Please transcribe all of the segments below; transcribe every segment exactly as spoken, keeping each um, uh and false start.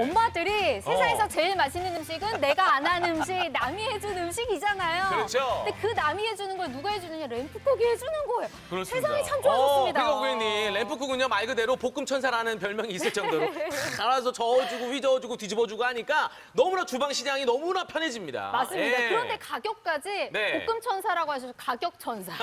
엄마들이 세상에서 어. 제일 맛있는 음식은 내가 안 한 음식, 남이 해준 음식이잖아요. 그렇죠. 근데 그 남이 해주는 걸 누가 해주느냐? 램프쿡이 해주는 거예요. 그렇습니다. 세상이 참 좋아졌습니다. 어, 그러니까 고객님, 램프쿡은요 말 그대로 볶음 천사라는 별명이 있을 정도로 알아서 저어주고 휘저어주고 뒤집어주고 하니까 너무나 주방 시장이 너무나 편해집니다. 맞습니다. 예. 그런데 가격까지 네. 볶음 천사라고 하셔서 가격 천사.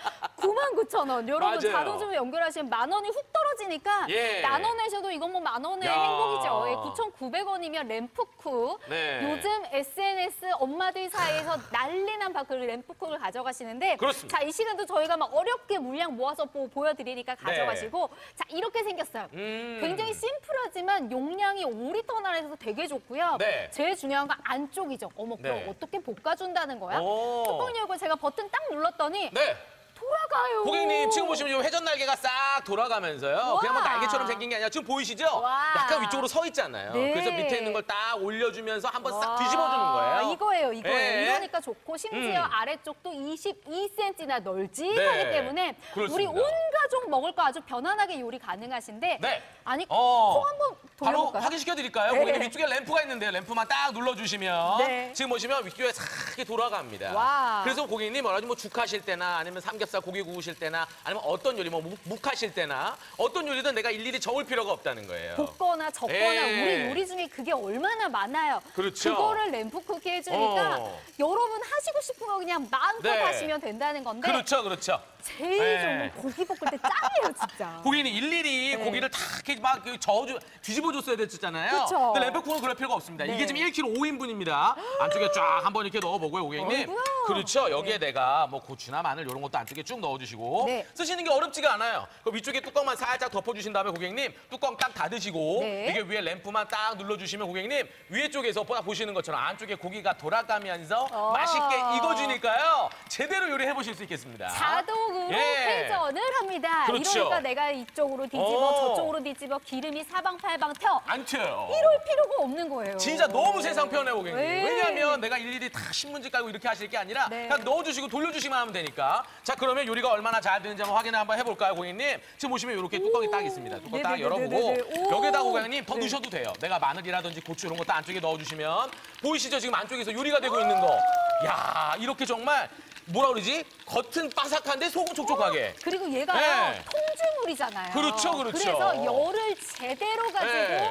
구만 구천 원. 여러분 맞아요. 자동주문 연결하시면 만 원이 훅 떨어지니까 예. 나눠내셔도 이건 뭐 만 원의 야. 행복이죠. 예, 구천구백 원이면 램프쿡. 네. 요즘 에스엔에스 엄마들 사이에서 난리난 바 그 램프쿡을 가져가시는데 그렇습니다. 자, 이 시간도 저희가 막 어렵게 물량 모아서 보, 보여드리니까 가져가시고 자, 이렇게 생겼어요. 음. 굉장히 심플하지만 용량이 오 리터나 해서 되게 좋고요. 네. 제일 중요한 건 안쪽이죠. 어머, 그럼 네. 어떻게 볶아준다는 거야? 오. 뚜껑 열고 제가 버튼 딱 눌렀더니 네. 돌아가요. 고객님 지금 보시면 이 회전 날개가 싹 돌아가면서요. 와. 그냥 뭐 날개처럼 생긴 게 아니라 지금 보이시죠? 와. 약간 위쪽으로 서 있잖아요. 네. 그래서 밑에 있는 걸 딱 올려주면서 한번 싹 와, 뒤집어주는 거예요. 이거예요, 이거예요. 네. 이러니까 좋고 심지어 음. 아래쪽도 이십이 센티미터나 널찍하기 네. 때문에 그렇습니다. 우리 온 가족 먹을 거 아주 편안하게 요리 가능하신데 네. 아니 어. 콩 한번 바로 돌려볼까요? 확인시켜 드릴까요? 네. 고객님 위쪽에 램프가 있는데요. 램프만 딱 눌러주시면 네. 지금 보시면 위쪽에 싹 이렇게 돌아갑니다. 와. 그래서 고객님 뭐라 뭐 죽 하실 때나 아니면 삼겹살 고기 구우실 때나 아니면 어떤 요리 뭐 묵 하실 때나 어떤 요리든 내가 일일이 저을 필요가 없다는 거예요. 볶거나 적거나 예. 우리 요리 중에 그게 얼마나 많아요. 그렇죠. 그거를 램프쿡이 해주니까 어. 여러분 하시고 싶은 거 그냥 마음껏 네. 하시면 된다는 건데 그렇죠, 그렇죠. 제일 네. 좋은 고기 볶을 때 짱이에요, 진짜. 고객님 일일이 네. 고기를 다 이렇게 막 저어주 뒤집어줬어야 됐잖아요. 그쵸. 근데 램프쿡은 그럴 필요가 없습니다. 네. 이게 지금 일 킬로그램 오 인분입니다. 안쪽에 쫙 한번 이렇게 넣어보고요, 고객님. 어이구야. 그렇죠. 여기에 내가 뭐 고추나 마늘 이런 것도 안쪽에 쭉 넣어주시고 네. 쓰시는 게 어렵지가 않아요. 그 위쪽에 뚜껑만 살짝 덮어주신 다음에 고객님 뚜껑 딱 닫으시고 네. 이게 위에 램프만 딱 눌러주시면 고객님 위에 쪽에서 딱 보시는 것처럼 안쪽에 고기가 돌아가면서 어. 맛있게 익어주니까요. 제대로 요리해 보실 수 있겠습니다. 자동으로 예. 회전을 합니다. 그렇죠. 이러니까 내가 이쪽으로 뒤집어 어. 저쪽으로 뒤집어 기름이 사방팔방 튀어. 안 튀어요. 이럴 필요가 없는 거예요. 진짜 너무 세상 편해, 고객님. 네. 왜냐하면 내가 일일이 다 신문지 깔고 이렇게 하실 게 아니라 네. 그냥 넣어주시고 돌려주시면 하면 되니까. 자, 그러면 요리가 얼마나 잘 되는지 한번 확인을 한번 해볼까요, 고객님? 지금 보시면 이렇게 뚜껑이 딱 있습니다. 뚜껑 딱 열어보고 네네네네네. 오. 여기다 고객님 더 네. 넣으셔도 돼요. 내가 마늘이라든지 고추 이런 거 딱 안쪽에 넣어주시면 보이시죠? 지금 안쪽에서 요리가 되고 있는 거. 야, 이렇게 정말 뭐라 그러지? 겉은 바삭한데 속은 촉촉하게. 그리고 얘가요, 네. 통주물이잖아요. 그렇죠, 그렇죠. 그래서 열을 제대로 가지고 네.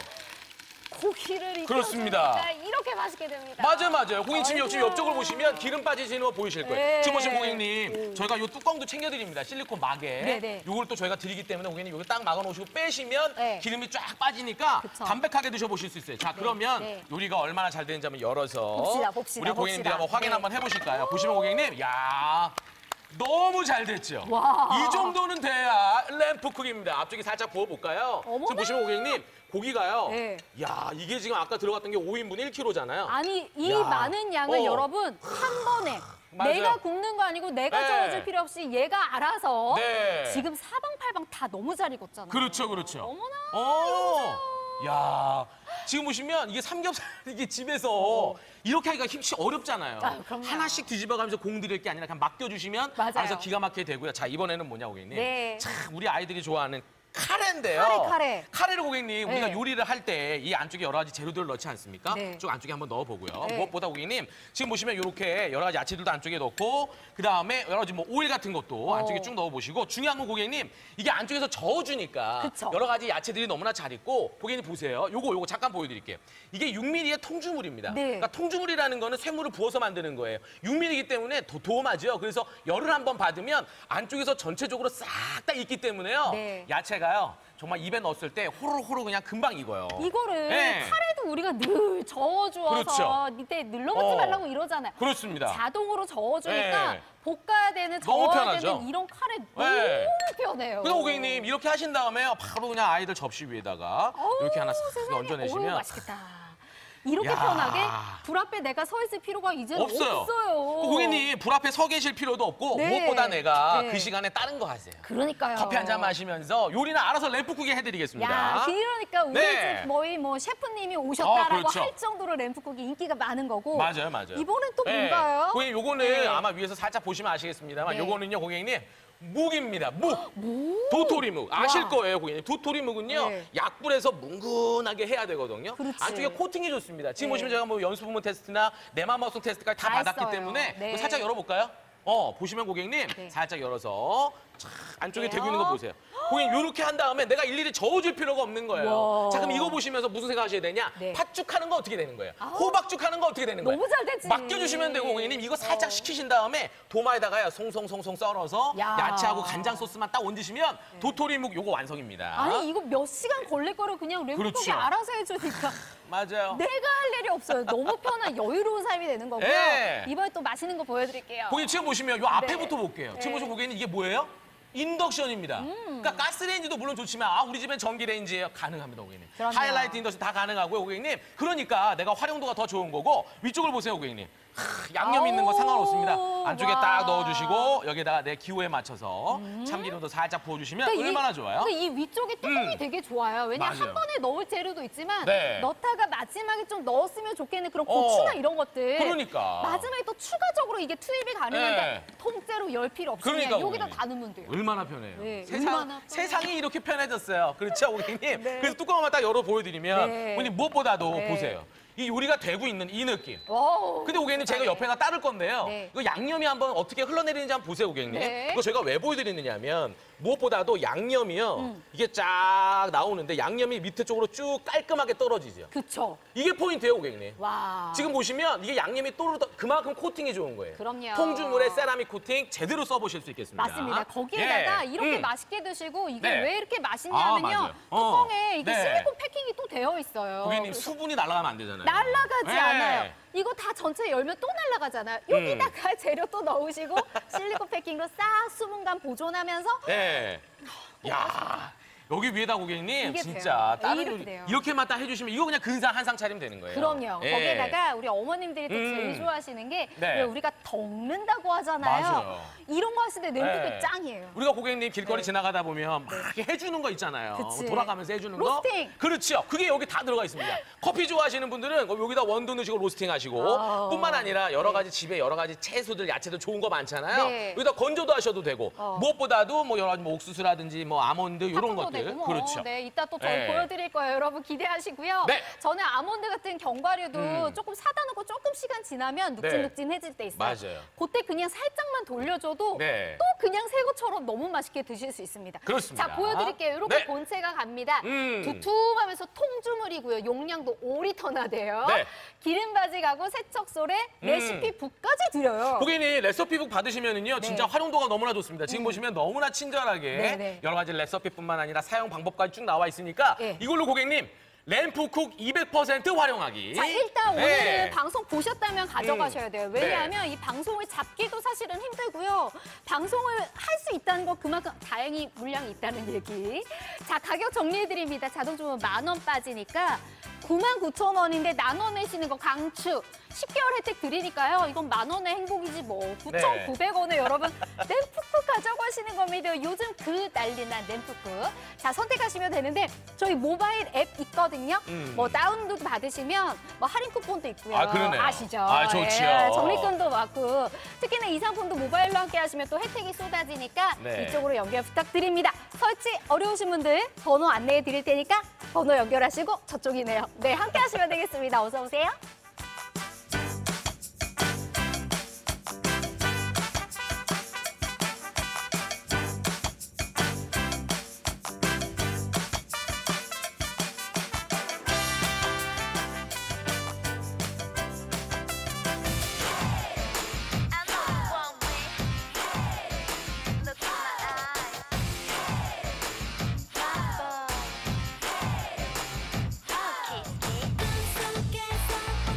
고기를 그렇습니다. 익혀주니까 이렇게 맛있게 됩니다. 맞아요, 맞아요. 고객님 지금 옆- 아이고. 옆쪽을 보시면 기름 빠지시는 거 보이실 거예요. 네. 지금 보시면 고객님, 저희가 이 뚜껑도 챙겨드립니다. 실리콘 막에. 네네. 이걸 또 저희가 드리기 때문에 고객님 여기 딱 막아놓으시고 빼시면 네. 기름이 쫙 빠지니까 그쵸. 담백하게 드셔보실 수 있어요. 자, 그러면 네. 요리가 얼마나 잘 되는지 한번 열어서 봅시다, 봅시다, 우리 고객님들이 봅시다. 한번 확인 네. 한번 해보실까요? 보시면 고객님, 야 너무 잘 됐죠? 와. 이 정도는 돼야 램프쿡입니다. 앞쪽에 살짝 부어볼까요? 어머나. 지금 보시면 고객님, 고기가요. 네. 야, 이게 지금 아까 들어갔던 게 오 인분 일 킬로그램잖아요. 아니, 이 야. 많은 양을 어. 여러분 한 번에 맞아요. 내가 굽는 거 아니고 내가 네. 저어줄 필요 없이 얘가 알아서 네. 지금 사방팔방 다 너무 잘 익었잖아요. 그렇죠, 그렇죠. 어머나, 어. 야, 지금 보시면 이게 삼겹살 이게 집에서 이렇게 하기가 힘이 어렵잖아요. 아유, 그럼요. 하나씩 뒤집어가면서 공 들일 게 아니라 그냥 맡겨주시면 맞아요. 알아서 기가 막히게 되고요. 자, 이번에는 뭐냐, 고객님? 네. 자, 우리 아이들이 좋아하는 카레인데요. 카레, 카레. 카레를 고객님, 우리가 네. 요리를 할 때 이 안쪽에 여러 가지 재료들을 넣지 않습니까? 네. 쭉 안쪽에 한번 넣어보고요. 네. 무엇보다 고객님, 지금 보시면 이렇게 여러 가지 야채들도 안쪽에 넣고 그다음에 여러 가지 뭐 오일 같은 것도 안쪽에 쭉 넣어보시고 중요한 건 고객님, 이게 안쪽에서 저어주니까 그쵸. 여러 가지 야채들이 너무나 잘 익고 고객님 보세요. 요거 요거 잠깐 보여드릴게요. 이게 육 밀리미터의 통주물입니다. 네. 그러니까 통주물이라는 거는 쇠물을 부어서 만드는 거예요. 육 밀리미터이기 때문에 도, 도움하죠. 그래서 열을 한번 받으면 안쪽에서 전체적으로 싹 다 익기 때문에요. 네. 야채가요. 정말 입에 넣었을 때 호로호로 그냥 금방 익어요. 이거를 네. 카레도 우리가 늘 저어주어서 그렇죠. 밑에 눌러놓지 어. 말라고 이러잖아요. 그렇습니다. 자동으로 저어주니까 네. 볶아야 되는, 너무 저어야 편하죠. 되는 이런 카레 너무 네. 편해요. 그래서 고객님 이렇게 하신 다음에 바로 그냥 아이들 접시 위에다가 어우, 이렇게 하나 싹 세상에. 얹어내시면 어우, 맛있겠다. 이렇게 야. 편하게 불 앞에 내가 서 있을 필요가 이제는 없어요. 없어요. 고객님 불 앞에 서 계실 필요도 없고 네. 무엇보다 내가 네. 그 시간에 다른 거 하세요. 그러니까요. 커피 한 잔 마시면서 요리는 알아서 램프쿡이 해드리겠습니다. 야, 그러니까 우리 네. 집 거의 뭐 셰프님이 오셨다라고 어, 그렇죠. 할 정도로 램프쿡이 인기가 많은 거고. 맞아요, 맞아요. 이번엔 또 네. 뭔가요? 고객님, 요거는 네. 아마 위에서 살짝 보시면 아시겠습니다만 네. 요거는요, 고객님 묵입니다. 묵. 도토리묵. 아실 와. 거예요, 고객님. 도토리묵은요. 네. 약불에서 뭉근하게 해야 되거든요. 그렇지. 안쪽에 코팅이 좋습니다. 지금 네. 보시면 제가 뭐 연수 부문 테스트나 내맘먹성 테스트까지 다, 다 받았기 했어요. 때문에 네. 이거 살짝 열어볼까요? 어, 보시면 고객님 네. 살짝 열어서 촥 안쪽에 그래요? 되고 있는 거 보세요. 고객님 이렇게 한 다음에 내가 일일이 저어줄 필요가 없는 거예요. 와. 자, 그럼 이거 보시면서 무슨 생각하셔야 되냐? 네. 팥죽 하는 거 어떻게 되는 거예요? 아우. 호박죽 하는 거 어떻게 되는 거예요? 너무 잘 되지. 맡겨주시면 되고 고객님 이거 살짝 어. 식히신 다음에 도마에다가요 송송송송 썰어서 야. 야채하고 간장 소스만 딱 얹으시면 도토리묵 요거 완성입니다. 아니 이거 몇 시간 걸릴 거를 그냥 램프톡이 그렇죠. 알아서 해주니까 맞아요. 내가 할 일이 없어요. 너무 편한 여유로운 삶이 되는 거고요. 네. 이번에 또 맛있는 거 보여드릴게요. 고객님 지금 보시면 요 앞에부터 네. 볼게요. 지금 네. 보시면 고객님 이게 뭐예요? 인덕션입니다. 음. 그러니까 가스레인지도 물론 좋지만 아 우리 집엔 전기레인지예요. 가능합니다, 고객님. 그럼요. 하이라이트 인덕션 다 가능하고요, 고객님. 그러니까 내가 활용도가 더 좋은 거고 위쪽을 보세요, 고객님. 하, 양념 있는 거 상관없습니다. 안쪽에 와. 딱 넣어주시고 여기다가 내 기호에 맞춰서 참기름도 살짝 부어주시면 그러니까 이- 얼마나 좋아요? 근데 이 위쪽에 뚜껑이 음. 되게 좋아요. 왜냐하면 맞아요. 한 번에 넣을 재료도 있지만 네. 넣다가 마지막에 좀 넣었으면 좋겠는 그런 어. 고추나 이런 것들. 그러니까. 마지막에 또 추가적으로 이게 투입이 가능한데 네. 통째로 열 필요 없이 그냥 그러니까, 여기다 고객님. 다 넣으면 돼요. 얼마나 편해요. 네, 세상, 얼마나 편해요. 세상이 이렇게 편해졌어요. 그렇죠, 고객님? 네. 그래서 뚜껑만 딱 열어 보여드리면 네. 고객님 무엇보다도 네. 보세요. 이 요리가 되고 있는 이 느낌. 와우. 근데 고객님 제가 세상에. 옆에가 따를 건데요. 네. 이거 양념이 한번 어떻게 흘러내리는지 한번 보세요, 고객님. 네. 이거 저희가 왜 보여드리느냐면 무엇보다도 양념이요. 음. 이게 쫙 나오는데 양념이 밑에 쪽으로 쭉 깔끔하게 떨어지죠. 그쵸. 이게 포인트예요, 고객님. 와. 지금 보시면 이게 양념이 또르르 그만큼 코팅이 좋은 거예요. 그럼요. 통주물에 세라믹 코팅 제대로 써보실 수 있겠습니다. 맞습니다. 거기에다가 예. 이렇게 음. 맛있게 드시고 이게 네. 왜 이렇게 아, 맛있냐면요. 맞아요. 어. 뚜껑에 이게 네. 실리콘 패킹이 또 되어 있어요. 고객님 그래서 수분이 날아가면 안 되잖아요. 날아가지 네. 않아요. 이거 다 전체 열면 또 날아가잖아요. 여기다가 재료 또 넣으시고 실리콘 패킹으로 싹 수분감 보존하면서 네. 야. 여기 위에다 고객님 이게 진짜 돼요. 다른 이렇게 요리 돼요. 이렇게만 딱 해주시면 이거 그냥 근상 한 상 차리면 되는 거예요. 그럼요. 예. 거기에다가 우리 어머님들이 또 음. 제일 좋아하시는 게 네. 왜 우리가 덮는다고 하잖아요. 맞아요. 이런 거 하실 때 램프가 네. 짱이에요. 우리가 고객님 길거리 네. 지나가다 보면 막 이렇게 해주는 거 있잖아요. 그치. 돌아가면서 해주는 로스팅. 거. 그렇죠. 그게 여기 다 들어가 있습니다. 커피 좋아하시는 분들은 여기다 원두 넣으시고 로스팅 하시고 아. 뿐만 아니라 여러 가지 집에 여러 가지 채소들, 야채들 좋은 거 많잖아요. 네. 여기다 건조도 하셔도 되고 어. 무엇보다도 뭐 여러 가지 뭐 옥수수라든지 뭐 아몬드 이런 팝콘도 것들. 되고 뭐. 그렇죠. 네, 이따 또 저희 네. 보여드릴 거예요. 여러분 기대하시고요. 네. 저는 아몬드 같은 견과류도 음. 조금 사다 놓고 조금 시간 지나면 눅진눅진해질 때 있어요. 맞아요. 그때 그냥 살짝만 돌려줘도 네. 또 그냥 새 것처럼 너무 맛있게 드실 수 있습니다. 그렇습니다. 자, 보여드릴게요. 이렇게 네. 본체가 갑니다. 음. 두툼하면서 통주물이고요. 용량도 오 리터나 돼요. 네. 기름바지 가고 세척솔에 레시피 북까지 드려요. 고객님 레시피북 받으시면은요 진짜 네. 활용도가 너무나 좋습니다. 지금 보시면 너무나 친절하게 네, 네. 여러 가지 레시피뿐만 아니라 사용 방법까지 쭉 나와 있으니까 네. 이걸로 고객님 램프쿡 이백 퍼센트 활용하기. 자, 일단 오늘은 네. 방송 보셨다면 가져가셔야 돼요. 왜냐하면 이 방송을 잡기도 사실은 힘들고요. 방송을 할 수 있다는 거 그만큼 다행히 물량이 있다는 얘기. 자, 가격 정리해드립니다. 자동주문 만 원 빠지니까 구만 구천 원인데 나눠 내시는 거 강추. 십 개월 혜택 드리니까요. 이건 만 원의 행복이지 뭐. 구천구백 원에 여러분 램프쿡 가져가시는 겁니다. 요즘 그 난리난 램프쿡. 자, 선택하시면 되는데 저희 모바일 앱 있거든요. 음. 뭐 다운로드 받으시면 뭐 할인 쿠폰도 있고요. 아, 그러네요. 아시죠? 아, 좋지요. 예, 적립금도 많고 특히나 이 상품도 모바일로 함께 하시면 또 혜택이 쏟아지니까 네. 이쪽으로 연결 부탁드립니다. 설치 어려우신 분들 번호 안내해 드릴 테니까 번호 연결하시고 저쪽이네요. 네, 함께 하시면 되겠습니다. 어서 오세요. I know you want me. Look in my eyes. My boy. Oh, kiss me. 꿈속에서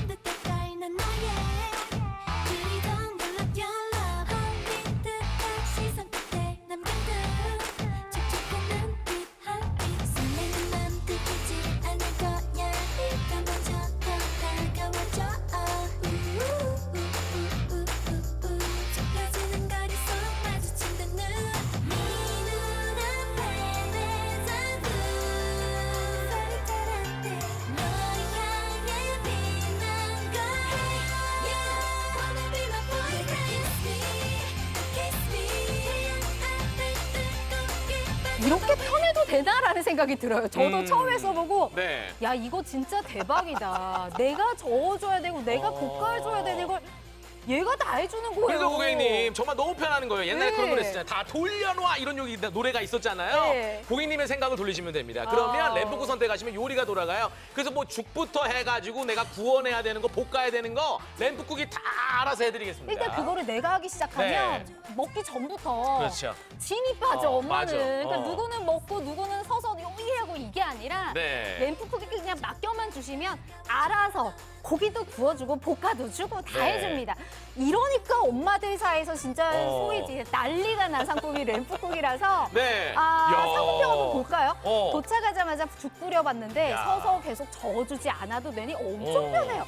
이렇게 편해도 되나라는 생각이 들어요. 저도 음. 처음에 써보고 네. 야 이거 진짜 대박이다. 내가 저어줘야 되고 내가 어. 볶아줘야 되는 걸 얘가 다 해주는 거예요. 그러니까 고객님 정말 너무 편한 거예요. 옛날에 네. 그런 거 했었잖아요. 다 돌려놔 이런 요기, 노래가 있었잖아요. 네. 고객님의 생각을 돌리시면 됩니다. 그러면 아. 램프국 선택하시면 요리가 돌아가요. 그래서 뭐 죽부터 해가지고 내가 구워내야 되는 거 볶아야 되는 거 램프국이 다 알아서 해드리겠습니다. 일단 그거를 내가 하기 시작하면 네. 먹기 전부터 그렇죠. 진이 빠져 어, 엄마는. 맞아. 그러니까 어. 누구는 먹고 누구는 서서 요리하고 이게 아니라 네. 램프쿡이 그냥 맡겨만 주시면 알아서 고기도 구워주고 볶아도 주고 다 네. 해줍니다. 이러니까 엄마들 사이에서 진짜 어. 소위 이제 난리가 난 상품이 램프쿡이라서 네. 아, 야. 상품평 한번 볼까요? 어. 도착하자마자 죽 끓여봤는데 야. 서서 계속 저어주지 않아도 되니 엄청 어. 편해요.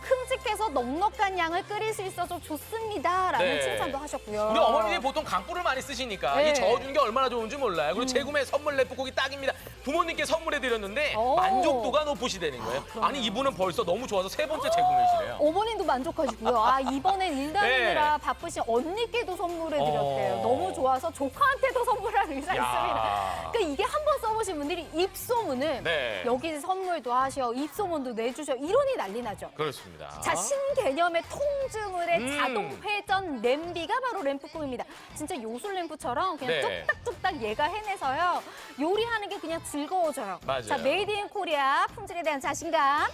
큼직해서 넉넉한 양을 끓일 수 있어서 좋습니다라는 네. 칭찬도 하셨고요. 우리 어머님이 보통 강불을 많이 쓰시니까 네. 음. 이 저어주는 게 얼마나 좋은지 몰라요. 그리고 재구매 선물 램프국이 딱입니다. 부모님께 선물해드렸는데 오. 만족도가 높으시다는 거예요. 아니 이분은 벌써 너무 좋아서 세 번째 재구매시래요. 어머님도 만족하시고요. 아 이번엔 일 다니느라 네. 바쁘신 언니께도 선물해드렸대요. 어. 너무 좋아서 조카한테도 선물할 의사 야. 있습니다. 그러니까 이게 한 번 써보신 분들이 입소문을 네. 여기 선물도 하셔, 입소문도 내주셔 이러니 난리 나죠. 그렇습니다. 자, 신개념의 통증을 해 음. 자동 회전 냄비가 바로 램프쿡입니다. 진짜 요술 램프처럼 그냥 네. 뚝딱뚝딱 얘가 해내서요. 요리하는 게 그냥 즐거워져요. 맞아요. 자, 메이드 인 코리아 품질에 대한 자신감.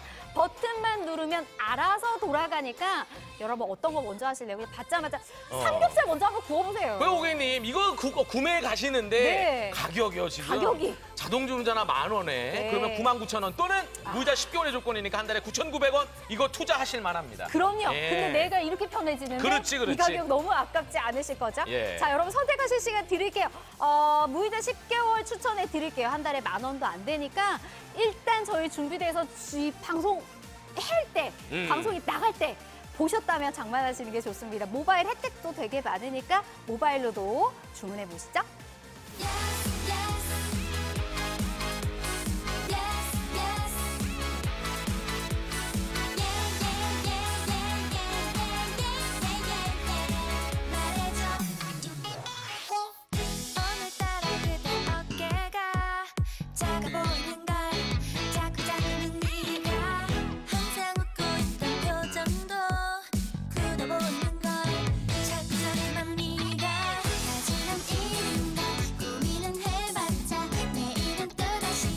버튼만 누르면 알아서 돌아가니까 여러분 어떤 거 먼저 하실래요? 그냥 받자마자 어. 삼겹살 먼저 한번 구워보세요. 그 고객님 이거 구, 구매 가시는데 네. 가격이요 지금 가격이. 자동 주문자나 만 원에 네. 그러면 구만 구천 원 또는 무이자 십 개월의 조건이니까 한 달에 구천구백 원 이거 투자하실 만합니다. 그럼요. 예. 근데 내가 이렇게 편해지는데 그렇지, 그렇지. 이 가격 너무 아깝지 않으실 거죠? 예. 자, 여러분 선택하실 시간 드릴게요. 어, 무이자 십 개월 추천해 드릴게요. 한 달에 만 원도 안 되니까 일단 저희 준비돼서 지- 방송 할 때, 음. 방송이 나갈 때 보셨다면 장만하시는 게 좋습니다. 모바일 혜택도 되게 많으니까 모바일로도 주문해 보시죠. 오늘따라 그대 어깨가 작아 보이는 걸 자꾸 잡는 네가 항상 웃고 있던 표정도 굳어 보이는 걸 자꾸 저렴한 네가 하지만 이른다 고민은 해봤자 내일은 또다시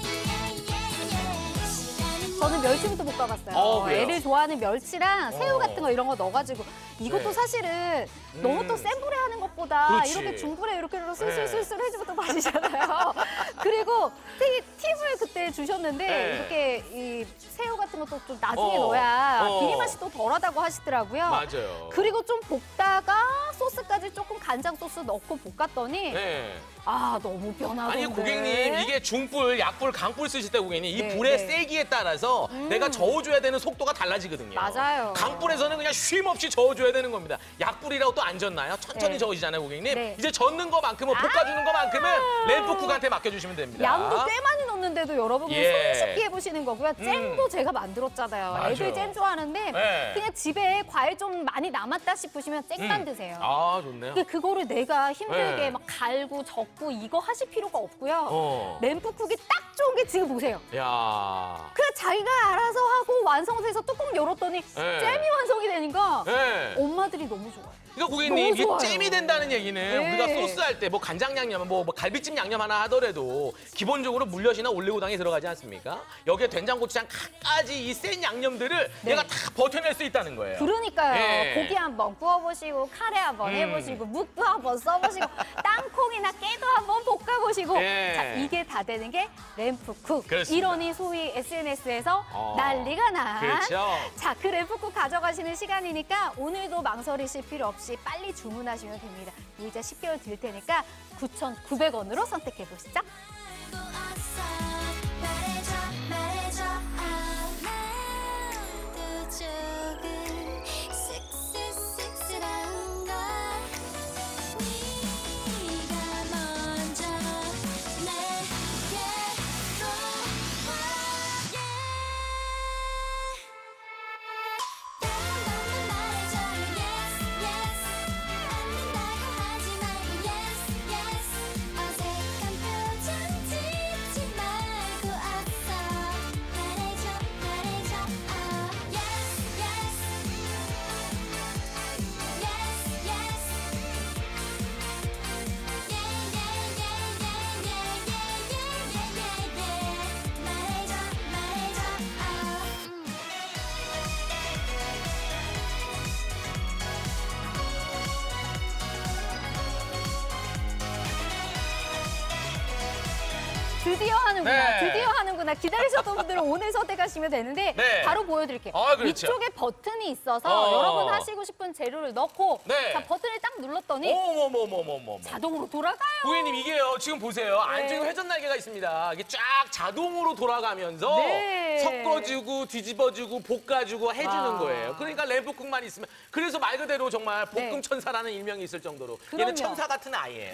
예예예예 시간은 저는 멸치부터 볶아봤어요. 어, 그래요? 애를 좋아하는 멸치랑 새우 어. 같은 거 이런 거 넣어가지고 이것도 네. 사실은 너무 음. 또 센 불에 하는 것보다 그렇지. 이렇게 중불에 이렇게 네. 슬슬슬슬 해주면 또 맛이잖아요. 그리고 팁, 팁을 그때 주셨는데 네. 이렇게 이 새우 같은 것도 좀 나중에 어. 넣어야 어. 비린 맛이 또 덜하다고 하시더라고요. 맞아요. 그리고 좀 볶다가 소스까지 조금 간장 소스 넣고 볶았더니 네. 아 너무 변하던데. 아니 고객님 이게 중불, 약불, 강불 쓰실 때 고객님 이 네, 불의 네. 세기에 따라서 내가 저어줘야 되는 속도가 달라지거든요. 맞아요. 강불에서는 그냥 쉼 없이 저어줘야 되는 겁니다. 약불이라고 또 안 졌나요? 천천히 네. 저으시잖아요 고객님. 네. 이제 젓는 것만큼은 볶아주는 것만큼은 램프쿡한테 맡겨주시면 됩니다. 양도 꽤 많이 넣는데도 여러분 예. 손쉽게 해보시는 거고요. 잼도 제가 만들었잖아요. 맞아요. 애들 잼 좋아하는데 네. 그냥 집에 과일 좀 많이 남았다 싶으시면 잼만 음. 드세요. 아 좋네요. 근데 그거를 내가 힘들게 네. 막 갈고 적고 이거 하실 필요가 없고요. 어. 램프쿡이 딱 좋은 게 지금 보세요. 야. 그냥 자기가 알아서 하고 완성돼서 뚜껑 열었더니 네. 잼이 완성이 되니까 네. 엄마들이 너무 좋아요. 그러니까 고객님 너무 이게 좋아요. 잼이 된다는 얘기는 네. 우리가 소스 할 때 뭐 간장 양념, 뭐, 뭐 갈비찜 양념 하나 하더라도 기본적으로 물엿이나 올리고당이 들어가지 않습니까? 여기에 된장, 고추장 각가지 이 센 양념들을 네. 얘가 다 버텨낼 수 있다는 거예요. 그러니까요. 예. 고기 한번 구워보시고 카레 한번 음. 해보시고 묵도 한번 써보시고 땅콩이나 깨도 한번 볶아보시고 예. 자 이게 다 되는 게 램프쿡. 그렇습니다. 이러니 소위 에스엔에스에서 어. 난리가 난. 그렇죠. 자, 그 램프쿡 가져가시는 시간이니까 오늘도 망설이실 필요 없이 빨리 주문하시면 됩니다. 무이자 십 개월 드릴 테니까 구천구백 원으로 선택해 보시죠. 알고 왔어 말해줘 말해줘 아마도 조금 섹시섹시한 걸 네가 먼저 내게로 와 다른 것만 말해줘 yes yes 안 된다고 하지 말고 yes yes 어색한 표정 드디어 하는구나. 네. 드디어 하는구나. 기다리셨던 분들은 오늘 선택하시면 되는데 네. 바로 보여드릴게요. 아, 그렇죠. 위쪽에 버튼이 있어서 어. 여러분 하시고 싶은 재료를 넣고 네. 자 버튼을 딱 눌렀더니 어머머머머머머. 자동으로 돌아가요. 고객님 이게요. 지금 보세요. 네. 안쪽에 회전 날개가 있습니다. 이게 쫙 자동으로 돌아가면서 네. 섞어주고 뒤집어주고 볶아주고 해주는 와. 거예요. 그러니까 램프쿡만 있으면 그래서 말 그대로 정말 볶음 네. 천사라는 일명이 있을 정도로 그럼요. 얘는 천사 같은 아이예요.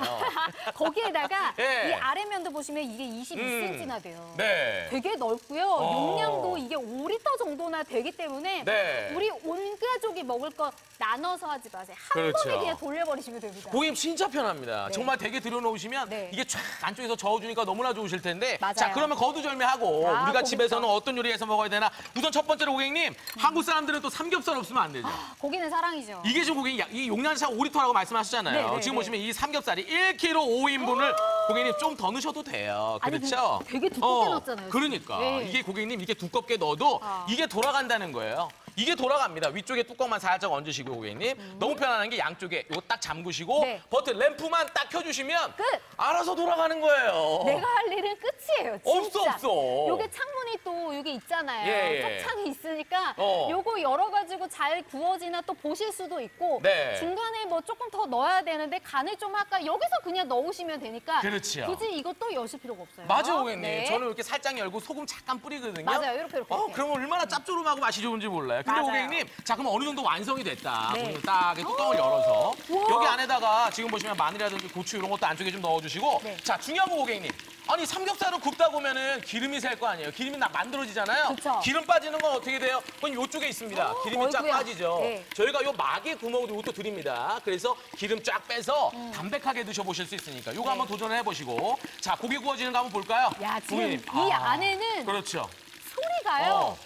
거기에다가 네. 이 아래면도 보시면 이게 이십이 센티미터나 돼요. 네. 되게 넓고요. 어. 용량도 이게 오 리터 정도나 되기 때문에 네. 우리 온 가족이 먹을 거 나눠서 하지 마세요. 한 그렇죠. 번에 그냥 돌려버리시면 됩니다. 고객님 진짜 편합니다. 네. 정말 되게 들여놓으시면 네. 이게 쫙 안쪽에서 저어주니까 너무나 좋으실 텐데 맞아요. 자 그러면 거두절미하고 아, 우리가 고깃살. 집에서는 어떤 요리해서 먹어야 되나 우선 첫 번째로 고객님 한국 사람들은 또 삼겹살 없으면 안 되죠. 고기는 사랑이죠. 이게 지금 고객님 야- 이 용량이 오 리터라고 말씀하셨잖아요. 네, 네, 지금 네. 보시면 이 삼겹살이 일 킬로그램 오 인분을 고객님 좀 더 넣으셔도 돼요. 아니, 그렇죠? 근데 되게 두껍게 넣었잖아요, 지금. 그러니까 네. 이게 고객님 이게 두껍게 넣어도 아. 이게 돌아간다는 거예요. 이게 돌아갑니다. 위쪽에 뚜껑만 살짝 얹으시고 고객님. 너무 편안한 게 양쪽에 이거 딱 잠그시고 음. 네. 버튼 램프만 딱 켜주시면 끝! 알아서 돌아가는 거예요. 내가 할 일은 끝이에요. 진짜. 없어, 없어. 요게 창문이 또 여기 있잖아요. 예, 예. 턱창이 있으니까 어. 요거 열어가지고 잘 구워지나 또 보실 수도 있고 네. 중간에 뭐 조금 더 넣어야 되는데 간을 좀 할까 여기서 그냥 넣으시면 되니까 그렇지요. 굳이 이것도 여실 필요가 없어요. 맞아요, 고객님. 네. 저는 이렇게 살짝 열고 소금 잠깐 뿌리거든요. 맞아요. 이렇게, 이렇게, 어, 이렇게. 그러면 얼마나 짭조름하고 맛이 좋은지 몰라요. 근데 맞아요. 고객님, 자, 그럼 어느 정도 완성이 됐다. 네. 그러면 딱 이렇게 뚜껑을 열어서 우와. 여기 안에다가 지금 보시면 마늘이라든지 고추 이런 것도 안쪽에 좀 넣어주시고 네. 자, 중요한 거 고객님. 아니, 삼겹살을 굽다 보면은 기름이 셀 거 아니에요. 기름이 나 만들어지잖아요. 그쵸. 기름 빠지는 건 어떻게 돼요? 그건 이쪽에 있습니다. 어, 기름이 쫙 어이구야. 빠지죠. 네. 저희가 요 막의 구멍으로 이것도 드립니다. 그래서 기름 쫙 빼서 음. 담백하게 드셔보실 수 있으니까 요거 네. 한번 도전을 해보시고 자, 고기 구워지는 거 한번 볼까요? 야, 지금 고객님. 이 아, 안에는 그렇죠. 소리가요. 어.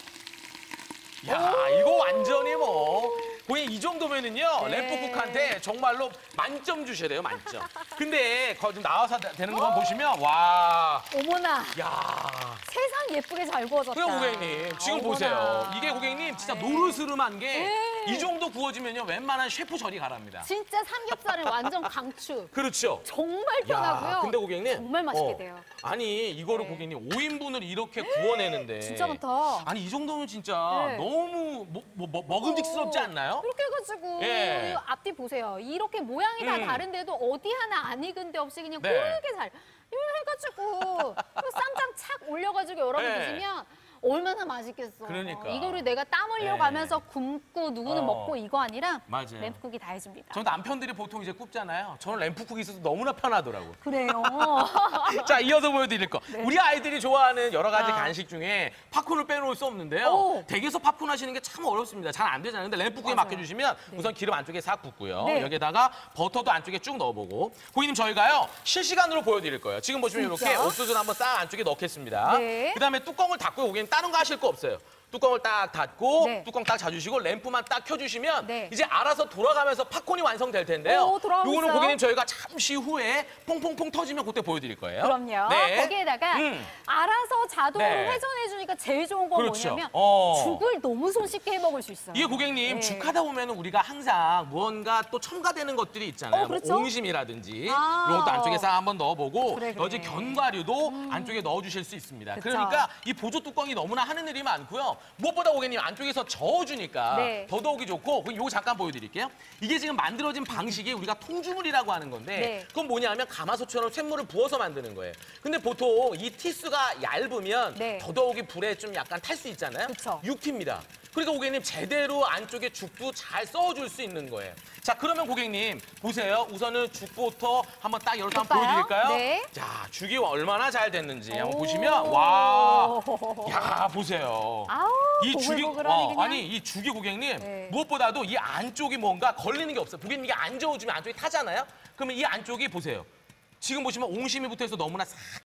야, 이거 완전히 뭐. 고객님, 이 정도면은요, 네. 램프쿡한테 정말로 만점 주셔야 돼요, 만점. 근데, 거 지금 나와서 되는 것만 보시면, 와, 어머나 야. 세상 예쁘게 잘 구워졌다. 그래, 고객님. 지금 어머나. 보세요. 이게 고객님, 진짜 네. 노르스름한 게, 네. 이 정도 구워지면요, 웬만한 셰프 저리 가랍니다. 진짜 삼겹살은 완전 강추. 그렇죠. 정말 편하고요. 야, 근데 고객님. 정말 맛있게 어, 돼요. 아니, 이거를 네. 고객님, 오 인분을 이렇게 구워내는데. 진짜 많다. 아니, 이 정도면 진짜 네. 너무 뭐, 뭐, 뭐, 먹음직스럽지 않나요? 이렇게 해가지고 예. 이거 앞뒤 보세요. 이렇게 모양이 다 음. 다른데도 어디 하나 안 익은 데 없이 그냥 네. 굵게 잘 이걸 해가지고 이거 쌈장 착 올려가지고 여러분 네. 드시면 얼마나 맛있겠어. 그러니까. 이거를 내가 땀 흘려가면서 굶고 누구는 어. 먹고 이거 아니라 맞아요. 램프쿡이 다 해줍니다. 저 남편들이 보통 이제 굽잖아요. 저는 램프쿡이 있어서 너무나 편하더라고요. 그래요. 자, 이어서 보여드릴 거. 우리 아이들이 좋아하는 여러 가지 아. 간식 중에 팝콘을 빼놓을 수 없는데요. 오. 댁에서 팝콘 하시는 게 참 어렵습니다. 잘 안 되잖아요. 근데 램프쿡에 맞아요. 맡겨주시면 네. 우선 기름 안쪽에 싹 붓고요. 네. 여기다가 버터도 안쪽에 쭉 넣어보고. 고객님, 저희가요. 실시간으로 보여드릴 거예요. 지금 보시면 진짜? 이렇게 옥수수를 한번 싹 안쪽에 넣겠습니다. 네. 그다음에 뚜껑을 닫고 고객님 다른 거 하실 거 없어요. 뚜껑을 딱 닫고 네. 뚜껑 딱 잡으시고 램프만 딱 켜주시면 네. 이제 알아서 돌아가면서 팝콘이 완성될 텐데요. 오, 돌아가고 요거는 있어요. 고객님 저희가 잠시 후에 퐁퐁퐁 터지면 그때 보여드릴 거예요. 그럼요. 네. 거기에다가 음. 알아서 자동으로 네. 회전해주니까 제일 좋은 건 그렇죠. 뭐냐면 어. 죽을 너무 손쉽게 해먹을 수 있어요. 이게 고객님 네. 죽하다 보면 우리가 항상 무언가 또 첨가되는 것들이 있잖아요. 어, 그렇죠. 뭐 옹심이라든지 아. 이런 것도 안쪽에 싹 한번 넣어보고 그래, 그래. 여지 견과류도 안쪽에 넣어주실 수 있습니다. 그쵸. 그러니까 이 보조 뚜껑이 너무나 하는 일이 많고요. 무엇보다 고객님 안쪽에서 저어주니까 네. 더더욱이 좋고 그럼 요거 잠깐 보여드릴게요. 이게 지금 만들어진 방식이 우리가 통주물이라고 하는 건데 네. 그건 뭐냐면 가마솥처럼 쇳물을 부어서 만드는 거예요. 근데 보통 이 티스가 얇으면 네. 더더욱이 불에 좀 약간 탈 수 있잖아요. 그쵸. 육티입니다. 그러니까 고객님 제대로 안쪽에 죽도 잘 써줄 수 있는 거예요. 자, 그러면 고객님 보세요. 우선은 죽부터 한번 딱 열어서 한번 볼까요? 보여드릴까요? 네. 자, 죽이 얼마나 잘 됐는지 한번 오. 보시면 와, 야 보세요. 아우, 이 죽이 보글보글하니 어, 그냥. 아니 이 죽이 고객님 네. 무엇보다도 이 안쪽이 뭔가 걸리는 게 없어요. 고객님 이게 안 저어주면 안쪽이 타잖아요. 그러면 이 안쪽이 보세요. 지금 보시면 옹심이 붙어서 너무나 싹